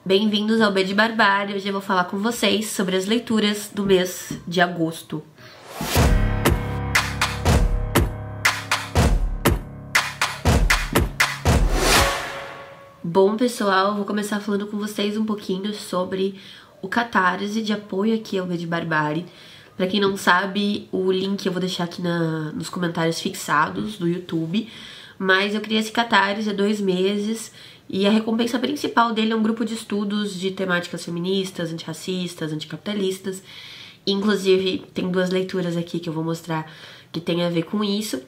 Bem-vindos ao B de Barbárie. Hoje eu vou falar com vocês sobre as leituras do mês de agosto. Bom, pessoal, vou começar falando com vocês um pouquinho sobre o Catarse de apoio aqui ao B de Barbárie. Pra quem não sabe, o link eu vou deixar aqui nos comentários fixados do YouTube. Mas eu criei esse Catarse há 2 meses e a recompensa principal dele é um grupo de estudos de temáticas feministas, antirracistas, anticapitalistas. Inclusive, tem 2 leituras aqui que eu vou mostrar que tem a ver com isso.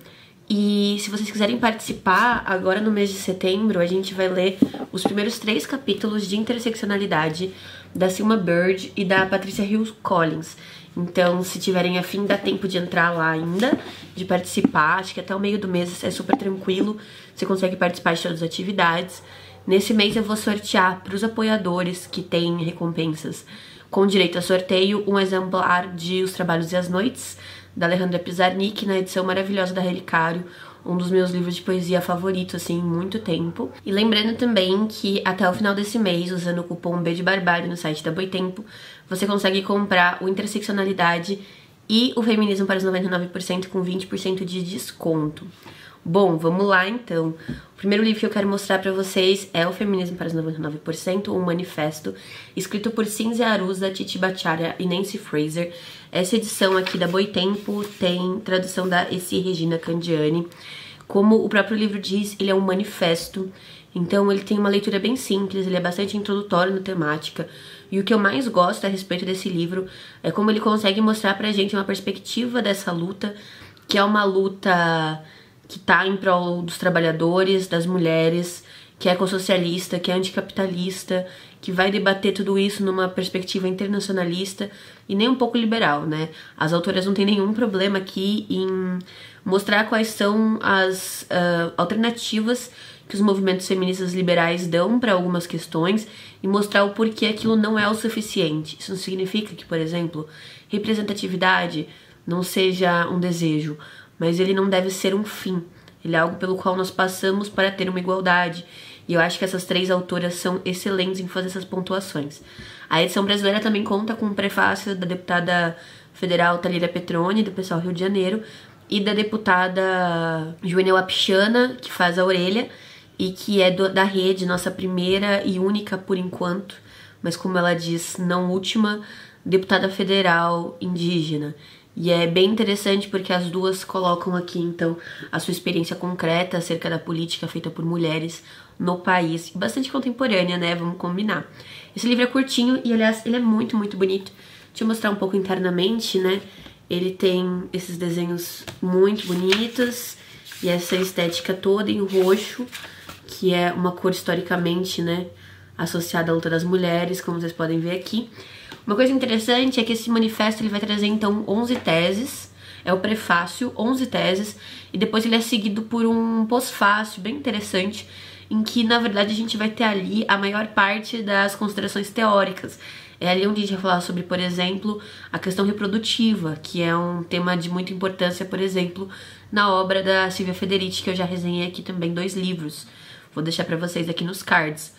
E se vocês quiserem participar, agora no mês de setembro, a gente vai ler os primeiros 3 capítulos de interseccionalidade da Silma Bird e da Patricia Hill Collins. Então, se tiverem afim, dá tempo de entrar lá ainda, de participar. Acho que até o meio do mês é super tranquilo, você consegue participar de todas as atividades. Nesse mês eu vou sortear para os apoiadores que têm recompensas com direito a sorteio um exemplar de Os Trabalhos e as Noites, da Alejandra Pizarnik, na edição maravilhosa da Relicário, um dos meus livros de poesia favoritos, assim, em muito tempo. E lembrando também que até o final desse mês, usando o cupom B de Barbárie no site da Boitempo, você consegue comprar o Interseccionalidade e o Feminismo para os 99% com 20% de desconto. Bom, vamos lá então. O primeiro livro que eu quero mostrar pra vocês é o Feminismo para os 99%, um manifesto escrito por Cinzia Arusa, Titi Bhattacharya e Nancy Fraser. Essa edição aqui da Boitempo tem tradução da Essi Regina Candiani. Como o próprio livro diz, ele é um manifesto, então ele tem uma leitura bem simples, ele é bastante introdutório na temática. E o que eu mais gosto a respeito desse livro é como ele consegue mostrar pra gente uma perspectiva dessa luta, que é uma luta que tá em prol dos trabalhadores, das mulheres, que é ecossocialista, que é anticapitalista, que vai debater tudo isso numa perspectiva internacionalista e nem um pouco liberal, né? As autoras não têm nenhum problema aqui em mostrar quais são as alternativas que os movimentos feministas liberais dão para algumas questões e mostrar o porquê aquilo não é o suficiente. Isso não significa que, por exemplo, representatividade não seja um desejo, mas ele não deve ser um fim. Ele é algo pelo qual nós passamos para ter uma igualdade. E eu acho que essas 3 autoras são excelentes em fazer essas pontuações. A edição brasileira também conta com um prefácio da deputada federal Thalíria Petroni, do pessoal Rio de Janeiro, e da deputada Joênia Wapichana, que faz a orelha, e que é da rede, nossa primeira e única por enquanto, mas como ela diz, não última, deputada federal indígena. E é bem interessante porque as duas colocam aqui, então, a sua experiência concreta acerca da política feita por mulheres no país. Bastante contemporânea, né? Vamos combinar. Esse livro é curtinho e, aliás, ele é muito, muito bonito. Deixa eu mostrar um pouco internamente, né? Ele tem esses desenhos muito bonitos e essa estética toda em roxo, que é uma cor historicamente, né, associada à luta das mulheres, como vocês podem ver aqui. Uma coisa interessante é que esse manifesto ele vai trazer, então, 11 teses, é o prefácio, 11 teses, e depois ele é seguido por um pós-fácio bem interessante, em que, na verdade, a gente vai ter ali a maior parte das considerações teóricas. É ali onde a gente vai falar sobre, por exemplo, a questão reprodutiva, que é um tema de muita importância, por exemplo, na obra da Silvia Federici, que eu já resenhei aqui também 2 livros. Vou deixar pra vocês aqui nos cards.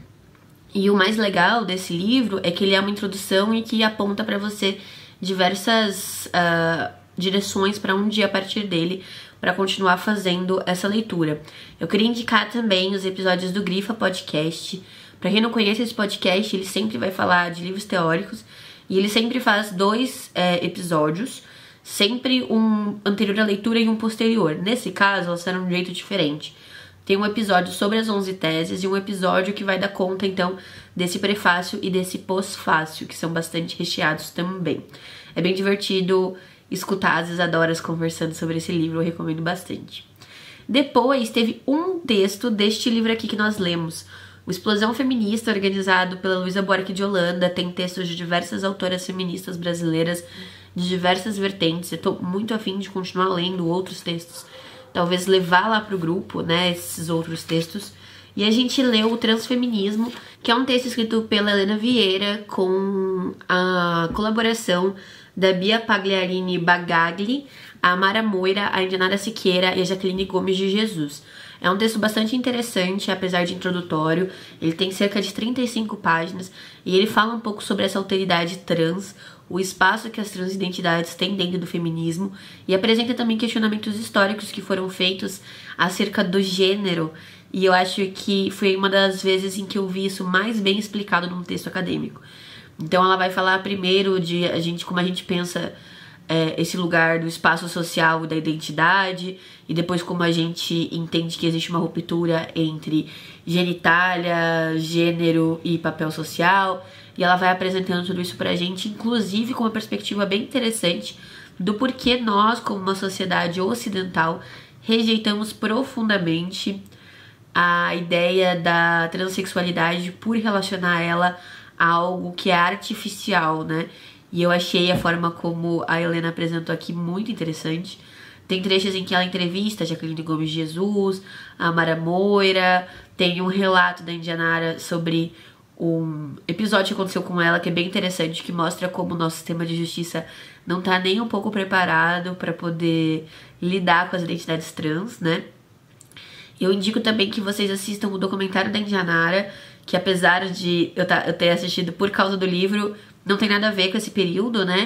E o mais legal desse livro é que ele é uma introdução e que aponta para você diversas direções para onde ir a partir dele para continuar fazendo essa leitura. Eu queria indicar também os episódios do Grifa Podcast. Para quem não conhece esse podcast, ele sempre vai falar de livros teóricos e ele sempre faz 2 episódios, sempre um anterior à leitura e um posterior. Nesse caso, elas serão de um jeito diferente. Tem um episódio sobre as 11 teses e um episódio que vai dar conta, então, desse prefácio e desse pós-fácio, que são bastante recheados também. É bem divertido escutar as Isadoras conversando sobre esse livro, eu recomendo bastante. Depois, teve um texto deste livro aqui que nós lemos, o Explosão Feminista, organizado pela Luísa Buarque de Holanda. Tem textos de diversas autoras feministas brasileiras, de diversas vertentes. Eu tô muito afim de continuar lendo outros textos, talvez levar lá pro grupo, né, esses outros textos. E a gente leu o Transfeminismo, que é um texto escrito pela Helena Vieira, com a colaboração da Bia Pagliarini Bagagli, a Amara Moira, a Indianara Siqueira e a Jaqueline Gomes de Jesus. É um texto bastante interessante, apesar de introdutório. Ele tem cerca de 35 páginas e ele fala um pouco sobre essa alteridade trans, o espaço que as transidentidades têm dentro do feminismo, e apresenta também questionamentos históricos que foram feitos acerca do gênero. E eu acho que foi uma das vezes em que eu vi isso mais bem explicado num texto acadêmico. Então ela vai falar primeiro de como a gente pensa esse lugar do espaço social e da identidade, e depois como a gente entende que existe uma ruptura entre genitália, gênero e papel social. E ela vai apresentando tudo isso pra gente, inclusive com uma perspectiva bem interessante do porquê nós, como uma sociedade ocidental, rejeitamos profundamente a ideia da transexualidade por relacionar ela a algo que é artificial, né? E eu achei a forma como a Helena apresentou aqui muito interessante. Tem trechos em que ela entrevista a Jaqueline Gomes de Jesus, a Mara Moira, tem um relato da Indianara sobre um episódio que aconteceu com ela que é bem interessante, que mostra como o nosso sistema de justiça não tá nem um pouco preparado para poder lidar com as identidades trans, né? Eu indico também que vocês assistam o documentário da Indianara, que apesar de eu ter assistido por causa do livro, não tem nada a ver com esse período, né?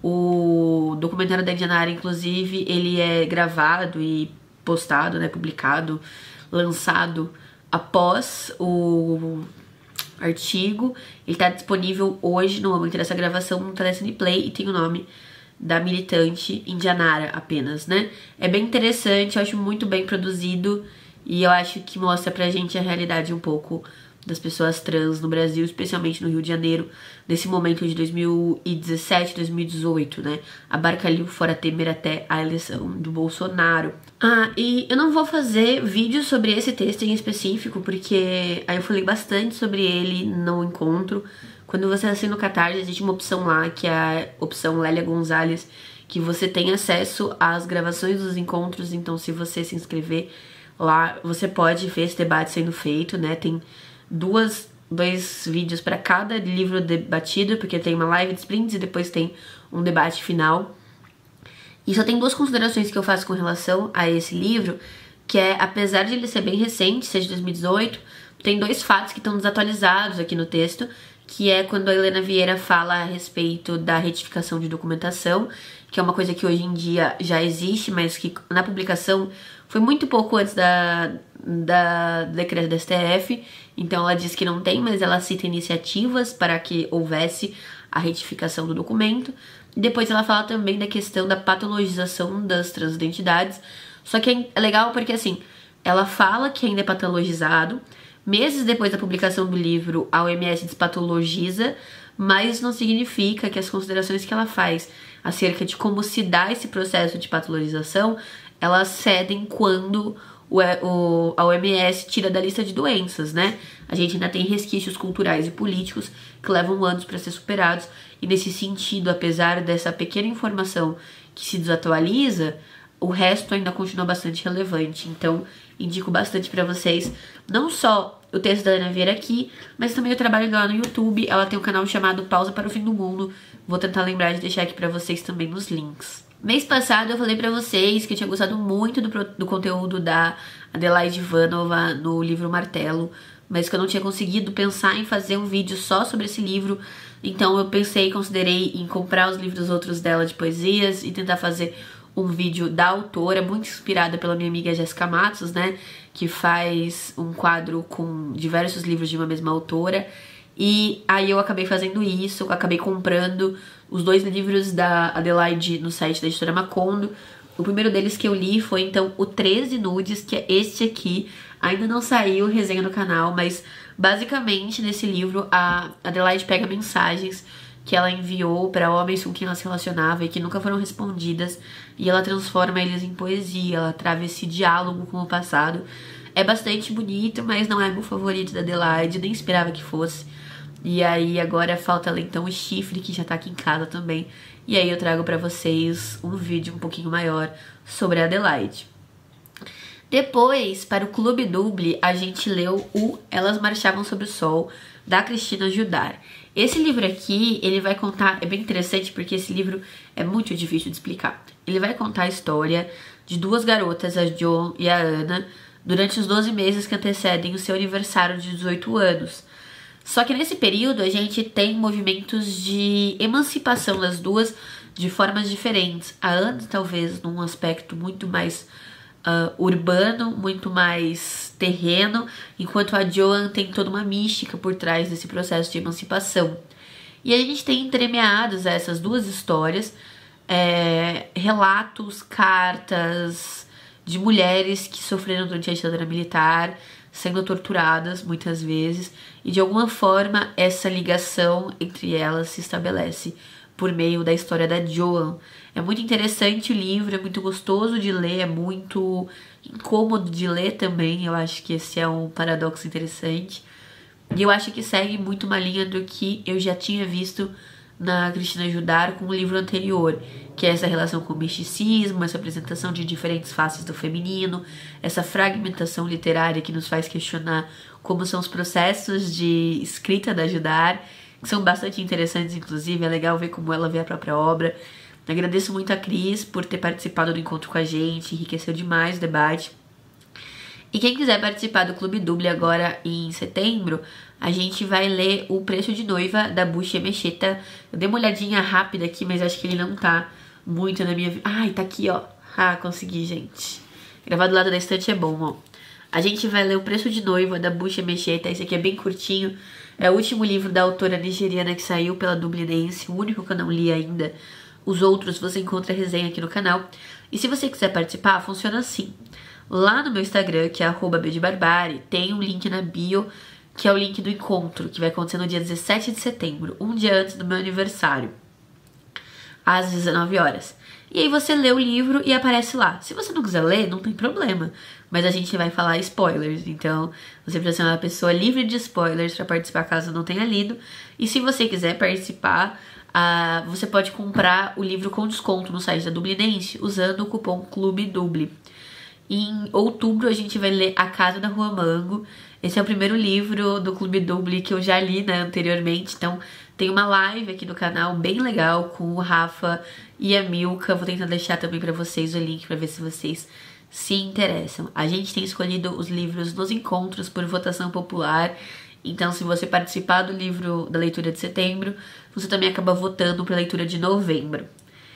O documentário da Indianara, inclusive, ele é gravado e postado, né? Publicado, lançado após o artigo. Ele tá disponível hoje, no momento dessa gravação, no Telecine Play, e tem o nome da militante Indianara apenas, né? É bem interessante, eu acho muito bem produzido, e eu acho que mostra pra gente a realidade um pouco das pessoas trans no Brasil, especialmente no Rio de Janeiro, nesse momento de 2017, 2018, né? Abarca ali o Fora Temer até a eleição do Bolsonaro. E eu não vou fazer vídeo sobre esse texto em específico, porque aí eu falei bastante sobre ele no encontro. Quando você assina o Catarse, existe uma opção lá, que é a opção Lélia Gonzalez, que você tem acesso às gravações dos encontros. Então, se você se inscrever lá, você pode ver esse debate sendo feito, né? Tem dois vídeos para cada livro debatido, porque tem uma live de sprints e depois tem um debate final. E só tem duas considerações que eu faço com relação a esse livro, que é, apesar de ele ser bem recente, seja de 2018, tem dois fatos que estão desatualizados aqui no texto, que é quando a Helena Vieira fala a respeito da retificação de documentação, que é uma coisa que hoje em dia já existe, mas que na publicação foi muito pouco antes da decreto da STF. Então ela diz que não tem, mas ela cita iniciativas para que houvesse a retificação do documento. E depois ela fala também da questão da patologização das transidentidades. Só que é legal porque, assim, ela fala que ainda é patologizado. Meses depois da publicação do livro, a OMS despatologiza, mas não significa que as considerações que ela faz acerca de como se dá esse processo de patologização, elas cedem quando a OMS tira da lista de doenças, né? A gente ainda tem resquícios culturais e políticos que levam anos para ser superados, e nesse sentido, apesar dessa pequena informação que se desatualiza, o resto ainda continua bastante relevante. Então, indico bastante para vocês, não só o texto da Helena Vieira aqui, mas também o trabalho dela no YouTube. Ela tem um canal chamado Pausa para o Fim do Mundo. Vou tentar lembrar de deixar aqui para vocês também nos links. Mês passado eu falei pra vocês que eu tinha gostado muito do conteúdo da Adelaide Ivanova no livro Martelo, mas que eu não tinha conseguido pensar em fazer um vídeo só sobre esse livro. Então eu considerei em comprar os livros outros dela de poesias e tentar fazer um vídeo da autora, muito inspirada pela minha amiga Jéssica Matos, né? Que faz um quadro com diversos livros de uma mesma autora. E aí eu acabei fazendo isso, acabei comprando os dois livros da Adelaide no site da editora Macondo. O primeiro deles que eu li foi, então, o 13 Nudes, que é este aqui. Ainda não saiu resenha no canal, mas basicamente nesse livro a Adelaide pega mensagens que ela enviou para homens com quem ela se relacionava e que nunca foram respondidas, e ela transforma eles em poesia, ela trava esse diálogo com o passado. É bastante bonito, mas não é meu favorito da Adelaide, nem esperava que fosse. E aí agora falta ler então o Chifre, que já tá aqui em casa também. E aí eu trago pra vocês um vídeo um pouquinho maior sobre a Adelaide. Depois, para o Clube Double, a gente leu o Elas Marchavam Sobre o Sol, da Cristina Judar. Esse livro aqui, ele vai contar, é bem interessante porque esse livro é muito difícil de explicar. Ele vai contar a história de duas garotas, a Jo e a Ana, durante os 12 meses que antecedem o seu aniversário de 18 anos. Só que nesse período a gente tem movimentos de emancipação das duas de formas diferentes. A Anne talvez num aspecto muito mais urbano, muito mais terreno, enquanto a Joan tem toda uma mística por trás desse processo de emancipação. E a gente tem entremeados essas duas histórias, relatos, cartas de mulheres que sofreram durante a ditadura militar, sendo torturadas muitas vezes, e de alguma forma essa ligação entre elas se estabelece por meio da história da Joan. É muito interessante o livro, é muito gostoso de ler, é muito incômodo de ler também. Eu acho que esse é um paradoxo interessante. E eu acho que segue muito uma linha do que eu já tinha visto na Cristina Judar com o livro anterior, que é essa relação com o misticismo, essa apresentação de diferentes faces do feminino, essa fragmentação literária que nos faz questionar como são os processos de escrita da Judar, que são bastante interessantes, inclusive. É legal ver como ela vê a própria obra. Agradeço muito a Cris por ter participado do encontro com a gente, enriqueceu demais o debate. E quem quiser participar do Clube Duble agora em setembro, a gente vai ler O Preço de Noiva, da Bushi Emecheta. Eu dei uma olhadinha rápida aqui, mas acho que ele não tá muito na minha... Ai, tá aqui, ó. Ah, consegui, gente. Gravar do lado da estante é bom, ó. A gente vai ler O Preço de Noiva, da Bushi Emecheta. Esse aqui é bem curtinho. É o último livro da autora nigeriana que saiu pela Dublinense, o único que eu não li ainda. Os outros você encontra a resenha aqui no canal. E se você quiser participar, funciona assim. Lá no meu Instagram, que é @bdbarbari, tem um link na bio, que é o link do encontro, que vai acontecer no dia 17 de setembro, um dia antes do meu aniversário, às 19 horas. E aí você lê o livro e aparece lá. Se você não quiser ler, não tem problema, mas a gente vai falar spoilers, então você precisa ser uma pessoa livre de spoilers para participar caso não tenha lido. E se você quiser participar, você pode comprar o livro com desconto no site da Dublinense usando o cupom Clube Duble. Em outubro a gente vai ler A Casa da Rua Mango. Esse é o primeiro livro do Clube Duble que eu já li, né, anteriormente. Então tem uma live aqui no canal bem legal com o Rafa e a Milka. Vou tentar deixar também pra vocês o link pra ver se vocês se interessam. A gente tem escolhido os livros nos encontros por votação popular. Então se você participar do livro da leitura de setembro, você também acaba votando pra leitura de novembro.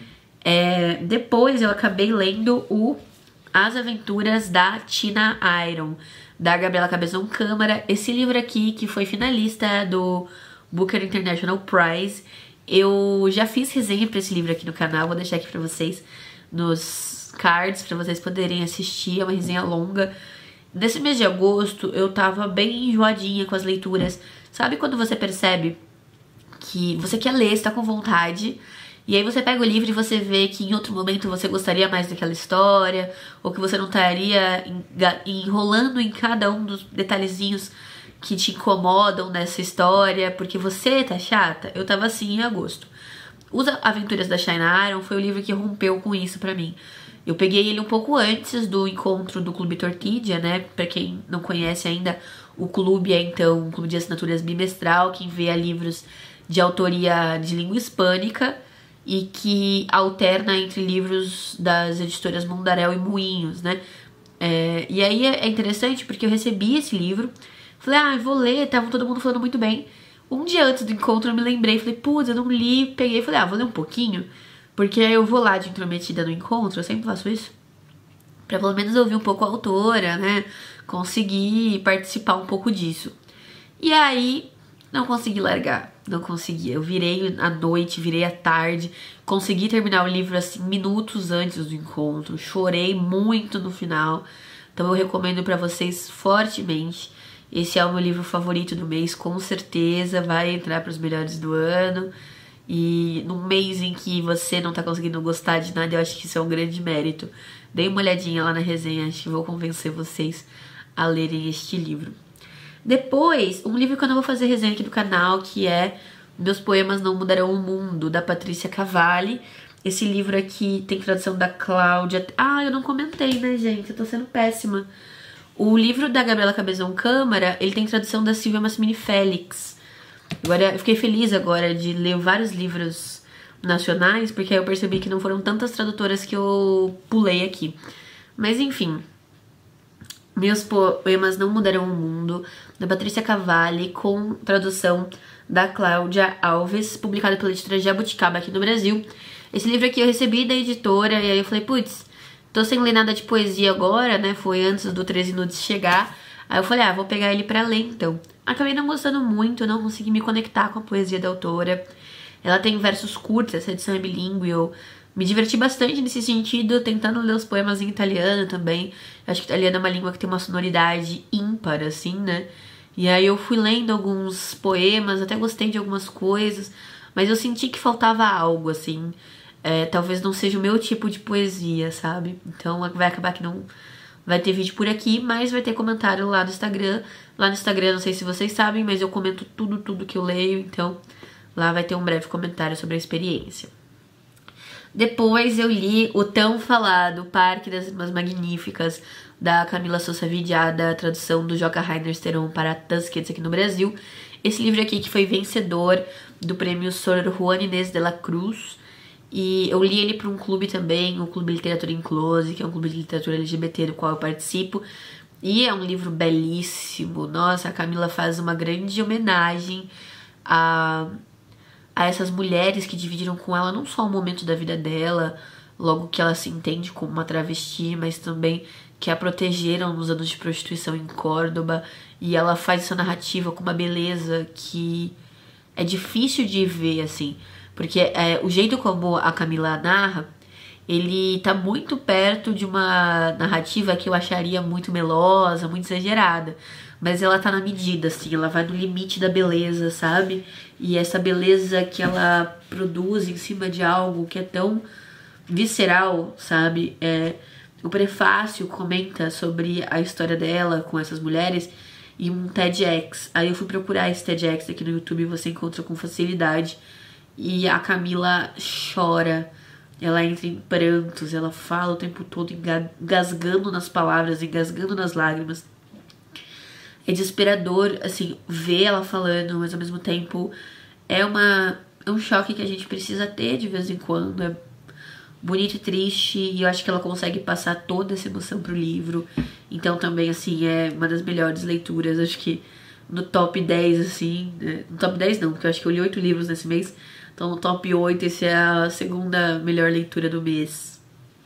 Depois eu acabei lendo As Aventuras da Tina Iron, da Gabriela Cabezon Câmara. Esse livro aqui, que foi finalista do Booker International Prize. Eu já fiz resenha pra esse livro aqui no canal, vou deixar aqui pra vocês nos cards, pra vocês poderem assistir. É uma resenha longa. Nesse mês de agosto, eu tava bem enjoadinha com as leituras. Sabe quando você percebe que você quer ler, você tá com vontade, e aí você pega o livro e você vê que em outro momento você gostaria mais daquela história, ou que você não estaria enrolando em cada um dos detalhezinhos que te incomodam nessa história, porque você tá chata? Eu tava assim em agosto. Os Aventuras da China Iron foi o livro que rompeu com isso pra mim. Eu peguei ele um pouco antes do encontro do Clube Tortidia, né? Pra quem não conhece ainda, o clube é então um clube de assinaturas bimestral que envia livros de autoria de língua hispânica e que alterna entre livros das editoras Mundaréu e Moinhos, né? E aí é interessante porque eu recebi esse livro, falei, vou ler, tava todo mundo falando muito bem. Um dia antes do encontro eu me lembrei, falei, putz, eu não li, peguei e falei, vou ler um pouquinho, porque aí eu vou lá de intrometida no encontro, eu sempre faço isso, pra pelo menos ouvir um pouco a autora, né, conseguir participar um pouco disso. E aí, não consegui largar, não consegui, eu virei à noite, virei à tarde, consegui terminar o livro assim, minutos antes do encontro, chorei muito no final, então eu recomendo pra vocês fortemente. Esse é o meu livro favorito do mês, com certeza vai entrar para os melhores do ano. E num mês em que você não tá conseguindo gostar de nada, eu acho que isso é um grande mérito. Dei uma olhadinha lá na resenha, acho que vou convencer vocês a lerem este livro. Depois, um livro que eu não vou fazer resenha aqui do canal, que é Meus Poemas Não Mudarão o Mundo, da Patrícia Cavalli. Esse livro aqui tem tradução da Cláudia. Eu não comentei, né, gente? Eu tô sendo péssima. O livro da Gabriela Cabezon Câmara, ele tem tradução da Silvia Massimini Félix. Agora, eu fiquei feliz agora de ler vários livros nacionais, porque aí eu percebi que não foram tantas tradutoras que eu pulei aqui. Mas enfim, Meus Poemas Não Mudarão o Mundo, da Patrícia Cavalli, com tradução da Cláudia Alves, publicado pela editora Jabuticaba aqui no Brasil. Esse livro aqui eu recebi da editora e aí eu falei, putz, tô sem ler nada de poesia agora, né? Foi antes do 13 Nudes chegar. Aí eu falei, vou pegar ele pra ler então. Acabei não gostando muito, não consegui me conectar com a poesia da autora. Ela tem versos curtos, essa edição é bilíngue, eu me diverti bastante nesse sentido, tentando ler os poemas em italiano também. Eu acho que italiano é uma língua que tem uma sonoridade ímpar, assim, né? E aí eu fui lendo alguns poemas, até gostei de algumas coisas, mas eu senti que faltava algo, assim. Talvez não seja o meu tipo de poesia, sabe? Então vai acabar que não vai ter vídeo por aqui, mas vai ter comentário lá no Instagram. Lá no Instagram, não sei se vocês sabem, mas eu comento tudo que eu leio, então lá vai ter um breve comentário sobre a experiência. Depois eu li o tão falado Parque das Irmãs Magníficas, da Camila Sousa Vidiada, a tradução do Joca Rainer Steron para Tusquets aqui no Brasil. Esse livro aqui que foi vencedor do prêmio Sor Juana Inés de la Cruz. E eu li ele para um clube também, o Clube Literatura Inclose, que é um clube de literatura LGBT do qual eu participo. E é um livro belíssimo. Nossa, a Camila faz uma grande homenagem a essas mulheres que dividiram com ela não só o momento da vida dela, logo que ela se entende como uma travesti, mas também que a protegeram nos anos de prostituição em Córdoba. E ela faz essa narrativa com uma beleza que é difícil de ver, assim. Porque o jeito como a Camila narra, ele tá muito perto de uma narrativa que eu acharia muito melosa, muito exagerada. Mas ela tá na medida, assim, ela vai no limite da beleza, sabe? E essa beleza que ela produz em cima de algo que é tão visceral, sabe? O prefácio comenta sobre a história dela com essas mulheres e um TEDx. Aí eu fui procurar esse TEDx aqui no YouTube e você encontra com facilidade. E a Camila chora, ela entra em prantos, ela fala o tempo todo engasgando nas palavras, engasgando nas lágrimas. É desesperador, assim, ver ela falando, mas ao mesmo tempo é um choque que a gente precisa ter de vez em quando. É bonito e triste, e eu acho que ela consegue passar toda essa emoção pro livro. Então também, assim, é uma das melhores leituras, acho que no top 10, assim, né? No top 10 não, porque eu acho que eu li 8 livros nesse mês. Então no top 8, essa é a segunda melhor leitura do mês.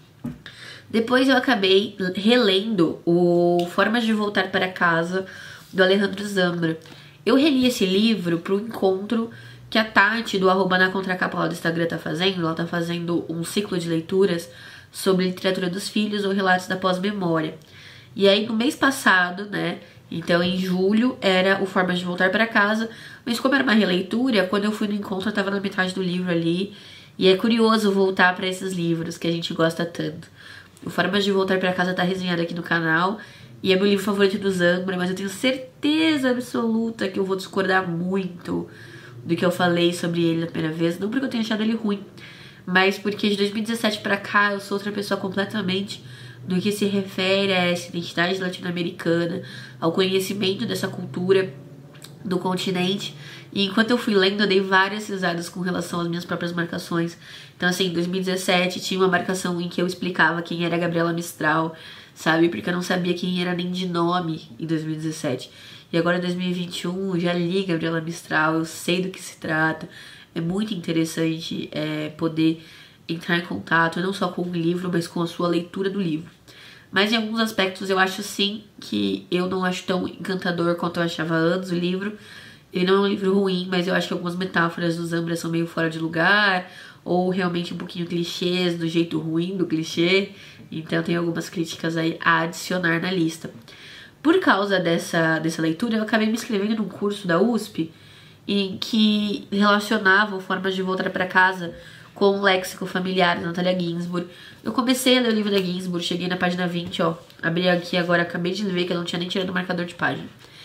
Depois eu acabei relendo o Formas de Voltar para Casa, do Alejandro Zambra. Eu reli esse livro pro encontro que a Tati, do @nacontracapa lá do Instagram, tá fazendo. Ela tá fazendo um ciclo de leituras sobre literatura dos filhos ou relatos da pós-memória. E aí, no mês passado, né, então em julho, era o Formas de Voltar para Casa. Mas como era uma releitura, quando eu fui no encontro, eu tava na metade do livro ali. E é curioso voltar pra esses livros que a gente gosta tanto. O Formas de Voltar para Casa tá resenhado aqui no canal. E é meu livro favorito do Zambra, mas eu tenho certeza absoluta que eu vou discordar muito do que eu falei sobre ele na primeira vez. Não porque eu tenha achado ele ruim, mas porque de 2017 pra cá eu sou outra pessoa completamente no que se refere a essa identidade latino-americana, ao conhecimento dessa cultura do continente. E enquanto eu fui lendo, eu dei várias risadas com relação às minhas próprias marcações. Então, assim, em 2017 tinha uma marcação em que eu explicava quem era a Gabriela Mistral, sabe? Porque eu não sabia quem era nem de nome em 2017. E agora em 2021 eu já li Gabriela Mistral, eu sei do que se trata. É muito interessante poder entrar em contato, não só com o livro, mas com a sua leitura do livro. Mas em alguns aspectos eu acho sim que eu não acho tão encantador quanto eu achava antes o livro. Ele não é um livro ruim, mas eu acho que algumas metáforas do Zambra são meio fora de lugar, ou realmente um pouquinho clichês, do jeito ruim do clichê. Então tem algumas críticas aí a adicionar na lista. Por causa dessa leitura, eu acabei me inscrevendo num curso da USP em que relacionavam Formas de Voltar para Casa com o léxico familiar da Natalia Ginzburg. Eu comecei a ler o livro da Ginzburg, cheguei na página 20, ó. Abri aqui agora, acabei de ver que eu não tinha nem tirado o marcador de página.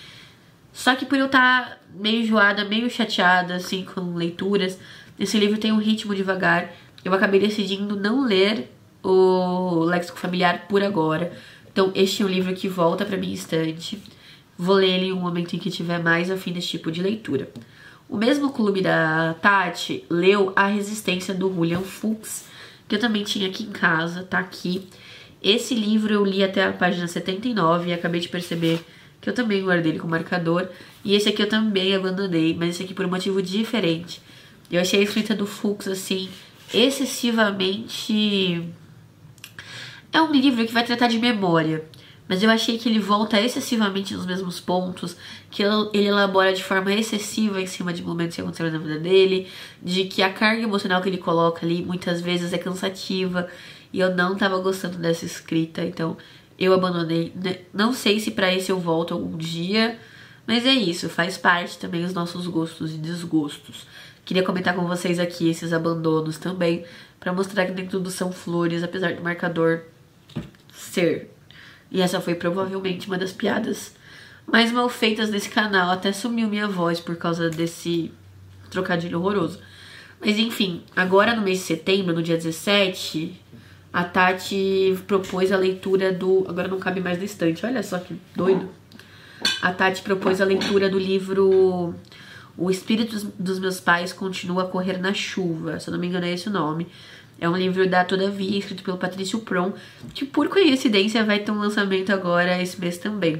Só que por eu estar meio enjoada, meio chateada, assim, com leituras, esse livro tem um ritmo devagar. Eu acabei decidindo não ler o léxico familiar por agora. Então este é um livro que volta pra minha estante. Vou ler ele em um momento em que tiver mais afim desse tipo de leitura. O mesmo clube da Tati leu A Resistência, do William Fuchs, que eu também tinha aqui em casa, tá aqui. Esse livro eu li até a página 79 e acabei de perceber que eu também guardei ele com marcador. E esse aqui eu também abandonei, mas esse aqui por um motivo diferente. Eu achei a escrita do Fuchs, assim, excessivamente... É um livro que vai tratar de memória, mas eu achei que ele volta excessivamente nos mesmos pontos, que ele elabora de forma excessiva em cima de momentos que aconteceram na vida dele, de que a carga emocional que ele coloca ali muitas vezes é cansativa, e eu não tava gostando dessa escrita, então eu abandonei. Não sei se pra esse eu volto algum dia, mas é isso, faz parte também dos nossos gostos e desgostos. Queria comentar com vocês aqui esses abandonos também, pra mostrar que nem tudo são flores, apesar do marcador ser. E essa foi provavelmente uma das piadas mais mal feitas desse canal. Até sumiu minha voz por causa desse trocadilho horroroso. Mas enfim, agora no mês de setembro, no dia 17, a Tati propôs a leitura do... Agora não cabe mais na estante, olha só que doido. A Tati propôs a leitura do livro O Espírito dos Meus Pais Continua a Correr na Chuva. Se eu não me engano é esse o nome. É um livro da Todavia, escrito pelo Patrício Pron, que por coincidência vai ter um lançamento agora esse mês também.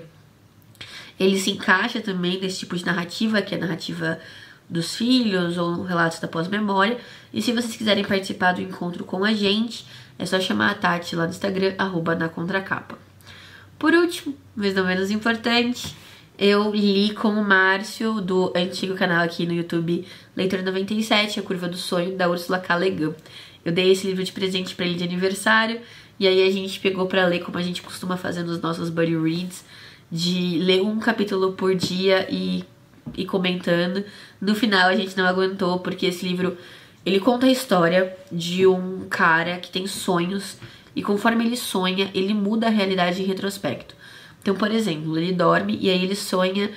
Ele se encaixa também nesse tipo de narrativa, que é a narrativa dos filhos ou relatos da pós-memória. E se vocês quiserem participar do encontro com a gente, é só chamar a Tati lá no Instagram, @nacontracapa. Por último, mas não menos importante, eu li com o Márcio, do antigo canal aqui no YouTube, Leitor 97, A Curva do Sonho, da Ursula K. Le Guin. Eu dei esse livro de presente pra ele de aniversário, e aí a gente pegou pra ler como a gente costuma fazer nos nossos buddy reads, de ler um capítulo por dia e comentando. No final a gente não aguentou, porque esse livro, ele conta a história de um cara que tem sonhos, e conforme ele sonha, ele muda a realidade em retrospecto. Então, por exemplo, ele dorme e aí ele sonha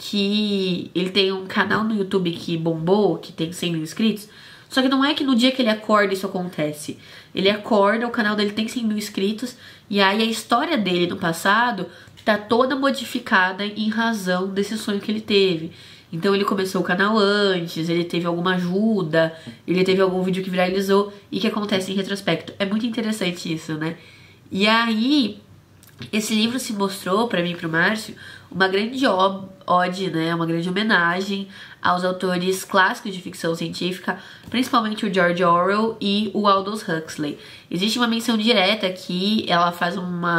que ele tem um canal no YouTube que bombou, que tem 100 mil inscritos. Só que não é que no dia que ele acorda isso acontece. Ele acorda, o canal dele tem 100 mil inscritos, e aí a história dele no passado tá toda modificada em razão desse sonho que ele teve. Então ele começou o canal antes, ele teve alguma ajuda, ele teve algum vídeo que viralizou e que acontece em retrospecto. É muito interessante isso, né? E aí, esse livro se mostrou pra mim e pro Márcio uma grande ode, né? Uma grande homenagem aos autores clássicos de ficção científica, principalmente o George Orwell e o Aldous Huxley. Existe uma menção direta aqui, ela faz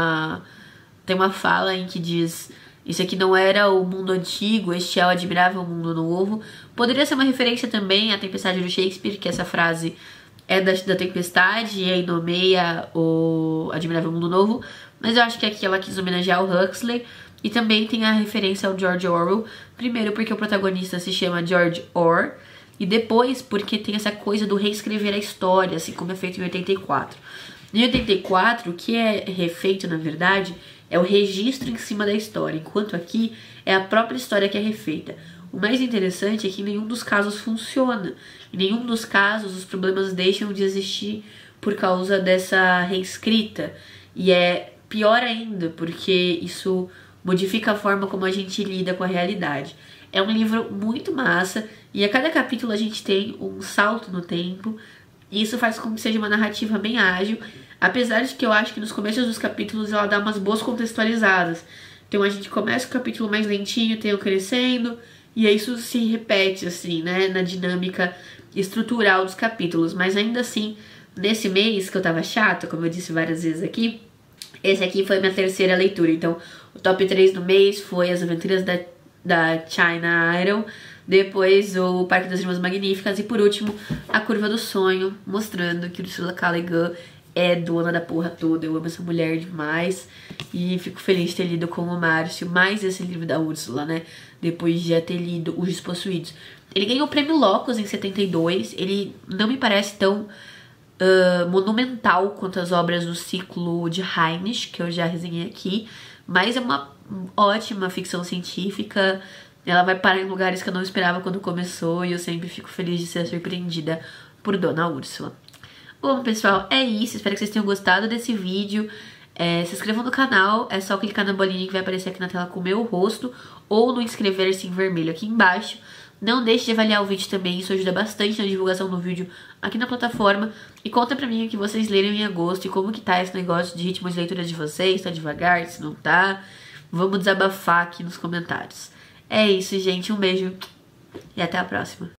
tem uma fala em que diz: isso aqui não era o mundo antigo, este é o admirável mundo novo. Poderia ser uma referência também à Tempestade do Shakespeare, que essa frase é da Tempestade e aí nomeia o Admirável Mundo Novo, mas eu acho que aqui ela quis homenagear o Huxley. E também tem a referência ao George Orwell, primeiro porque o protagonista se chama George Orr, e depois porque tem essa coisa do reescrever a história, assim como é feito em 84. Em 84, o que é refeito, na verdade, é o registro em cima da história, enquanto aqui é a própria história que é refeita. O mais interessante é que em nenhum dos casos funciona. Em nenhum dos casos os problemas deixam de existir por causa dessa reescrita. E é pior ainda, porque isso modifica a forma como a gente lida com a realidade. É um livro muito massa, e a cada capítulo a gente tem um salto no tempo, e isso faz com que seja uma narrativa bem ágil, apesar de que eu acho que nos começos dos capítulos ela dá umas boas contextualizadas. Então a gente começa o capítulo mais lentinho, tem o crescendo, e aí isso se repete, assim, né, na dinâmica estrutural dos capítulos. Mas ainda assim, nesse mês que eu tava chata, como eu disse várias vezes aqui, esse aqui foi minha terceira leitura. Então, o top 3 do mês foi As Aventuras da China Iron, depois o Parque das Irmãs Magníficas e, por último, A Curva do Sonho, mostrando que Ursula K. Le Guin é dona da porra toda. Eu amo essa mulher demais e fico feliz de ter lido com o Márcio mais esse livro da Ursula, né? Depois de já ter lido Os Despossuídos. Ele ganhou o Prêmio Locus em 72, ele não me parece tão monumental quanto as obras do ciclo de Heinrich, que eu já resenhei aqui, mas é uma ótima ficção científica. Ela vai parar em lugares que eu não esperava quando começou, e eu sempre fico feliz de ser surpreendida por Dona Úrsula. Bom, pessoal, é isso. Espero que vocês tenham gostado desse vídeo. Se inscrevam no canal, é só clicar na bolinha que vai aparecer aqui na tela com o meu rosto, ou no inscrever-se em vermelho aqui embaixo. Não deixe de avaliar o vídeo também, isso ajuda bastante na divulgação do vídeo aqui na plataforma. E conta pra mim o que vocês leram em agosto e como que tá esse negócio de ritmo de leitura de vocês, tá devagar, se não tá. Vamos desabafar aqui nos comentários. É isso, gente, um beijo e até a próxima.